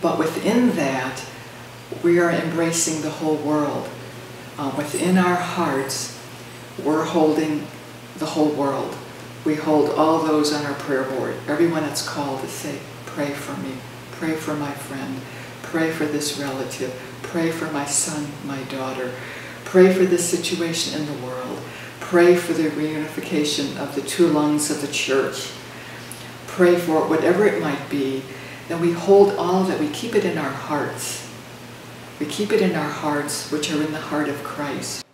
But within that, we are embracing the whole world. Within our hearts, we're holding the whole world. We hold all those on our prayer board. Everyone that's called to say, pray for me, pray for my friend, pray for this relative, pray for my son, my daughter, pray for this situation in the world, pray for the reunification of the two lungs of the church, pray for whatever it might be. And we hold all that, we keep it in our hearts. We keep it in our hearts, which are in the heart of Christ.